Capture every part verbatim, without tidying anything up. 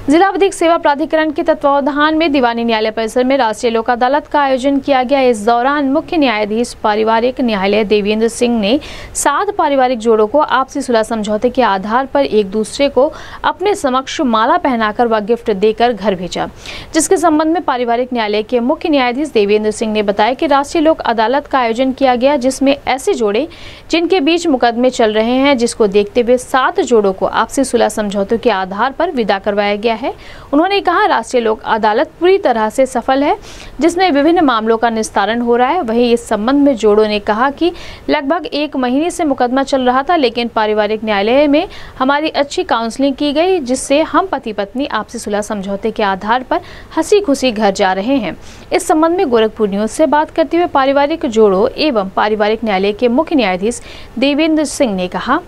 जिला विधिक सेवा प्राधिकरण के तत्वावधान में दीवानी न्यायालय परिसर में राष्ट्रीय लोक अदालत का आयोजन किया गया। इस दौरान मुख्य न्यायाधीश पारिवारिक न्यायालय देवेंद्र सिंह ने सात पारिवारिक जोड़ों को आपसी सुलह समझौते के आधार पर एक दूसरे को अपने समक्ष माला पहनाकर व गिफ्ट देकर घर भेजा, जिसके संबंध में पारिवारिक न्यायालय के मुख्य न्यायाधीश देवेंद्र सिंह ने बताया कि राष्ट्रीय लोक अदालत का आयोजन किया गया, जिसमें ऐसे जोड़े जिनके बीच मुकदमे चल रहे हैं, जिसको देखते हुए सात जोड़ों को आपसी सुलह समझौते के आधार पर विदा करवाया गया है। उन्होंने कहा, राष्ट्रीय लोक अदालत पूरी तरह से सफल है, जिसमें विभिन्न मामलों का निस्तारण हो रहा है। वहीं इस संबंध में जोड़ों ने कहा कि लगभग एक महीने से मुकदमा चल रहा था, लेकिन पारिवारिक न्यायालय में हमारी अच्छी काउंसलिंग की गई, जिससे हम पति पत्नी आपसी सुलह समझौते के आधार पर हंसी खुशी घर जा रहे हैं। इस संबंध में गोरखपुर न्यूज से बात करते हुए पारिवारिक जोड़ों एवं पारिवारिक न्यायालय के मुख्य न्यायाधीश देवेंद्र सिंह ने कहा,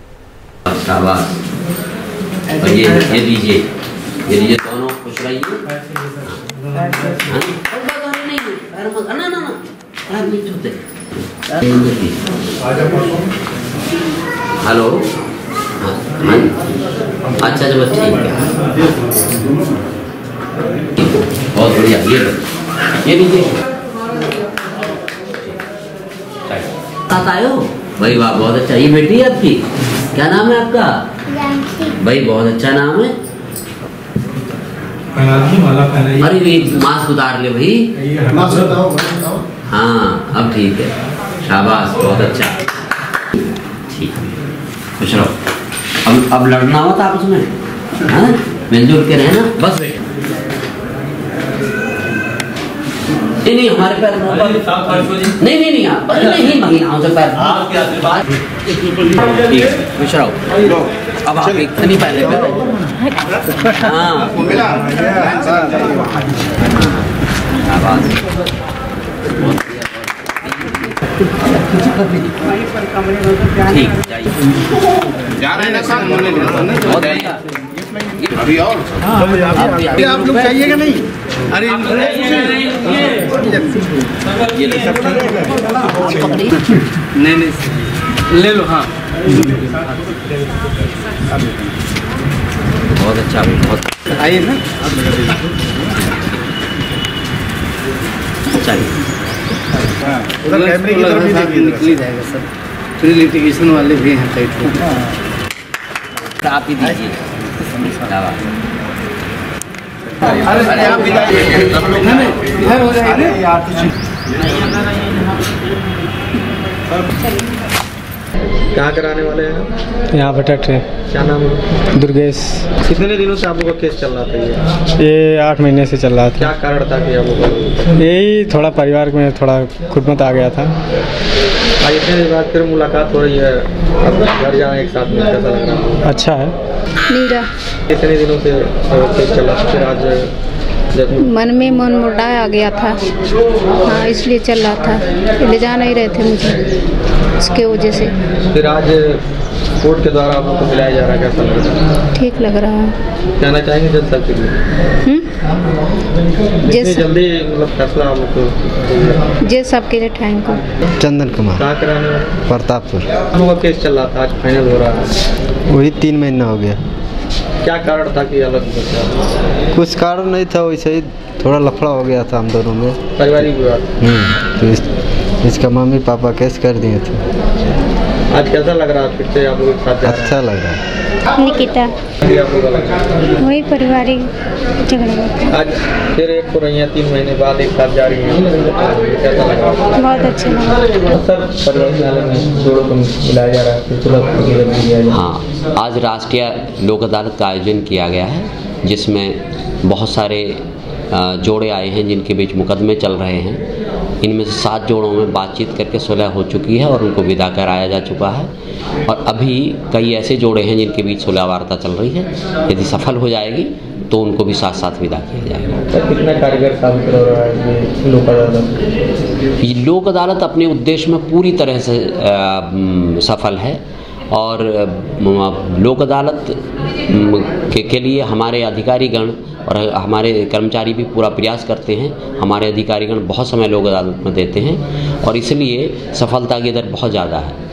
ये ये लीजिए, ये लीजिए, दोनों खुश रहिए। ना ना ना हेलो, अच्छा चलो ठीक है, बहुत बढ़िया। ये ये लीजिए, साथ आयो भाई, वाह बहुत अच्छा। ये बेटी है आपकी, क्या नाम है आपका? भाई बहुत अच्छा नाम है। अरे ये मास्क उतार ले भाई, हाँ अब ठीक है, शाबाश बहुत अच्छा, ठीक खुश रहो। अब अब लड़ना मत आपस में, हाँ मिलजुल के रहना बस। नहीं नहीं हमारे पैर नहीं नहीं नहीं आप नहीं महीनाओं से पैर खुश रहो। अब आप इतनी पहले हाँ ठीक जा रहे हैं ना साथ में अभी और आप लोग चाहिएगा नहीं? अरे नहीं नहीं ले लो, हाँ बहुत अच्छा, बहुत आइए ना, चलिए उधर कैमरे की तरफ भी निकल जाएगा सर, फिर लिटिगेशन वाले भी हैं साइड, आप ही दीजिए। अरे आप इधर हो जाएगा। कहाँ कराने वाले हैं? यहाँ पर ट्रैक्टर। क्या नाम है? दुर्गेश। कितने दिनों से आप लोग का केस चल रहा था? ये ये आठ महीने से चल रहा था। क्या कारण था कि आप लोग? यही थोड़ा परिवार में थोड़ा खुदमत आ गया था। आज इतने दिन बाद फिर मुलाकात हो रही है, अब घर जाए एक साथ में, कैसा लग रहा है? अच्छा है। नीरा। कितने दिनों से केस चल रहा था, फिर आज मन में मन मुड़ा आ गया था, हाँ इसलिए चल रहा था, ले जा नहीं रहे थे मुझे, इसके वजह से। फिर आज कोर्ट के द्वारा आप लोग को बुलाया जा रहा है, कैसा लग रहा है? ठीक लग रहा है। कहना चाहेंगे जज साहब के लिए? जितनी जल्दी मतलब फैसला आप लोग को? जज साहब के लिए थैंक यू। चंदन कुमार। कहाँ कराने वाले? प्रतापपुर। आप लोग का केस चल रहा था, आज फाइनल हो रहा है। वही तीन महीना हो गया। क्या कारण था कि अलग बचा? कुछ कारण नहीं था, वैसे ही थोड़ा लफड़ा हो गया था हम दोनों में, पारिवारिक विवाद। तो इस, इसका मम्मी पापा केस कर दिए थे। आज कैसा लग रहा है फिर से आप लोग के साथ? अच्छा लग रहा है। निकिता। वही पारिवारिक झगड़ा। आज फिर एक हो रही है, तीन महीने बाद एक साथ जा रही है, कैसा लग रहा है? बहुत अच्छा लगा सर। पारिवारिक न्यायालय में जोड़ों को मिलाया जा रहा है। हाँ, आज राष्ट्रीय लोक अदालत का आयोजन किया गया है, जिसमें बहुत सारे जोड़े आए हैं जिनके बीच मुकदमे चल रहे हैं। इनमें से सात जोड़ों में बातचीत करके सुलह हो चुकी है और उनको विदा कराया जा चुका है, और अभी कई ऐसे जोड़े हैं जिनके बीच सुलह वार्ता चल रही है। यदि सफल हो जाएगी तो उनको भी साथ साथ विदा किया जाएगा। सर, कितना कारगर साबित हो रहा है ये लोक अदालत? ये लोक अदालत अपने उद्देश्य में पूरी तरह से आ, सफल है, और लोक अदालत के, के लिए हमारे अधिकारीगण और हमारे कर्मचारी भी पूरा प्रयास करते हैं। हमारे अधिकारीगण बहुत समय लोक अदालत में देते हैं और इसलिए सफलता की दर बहुत ज़्यादा है।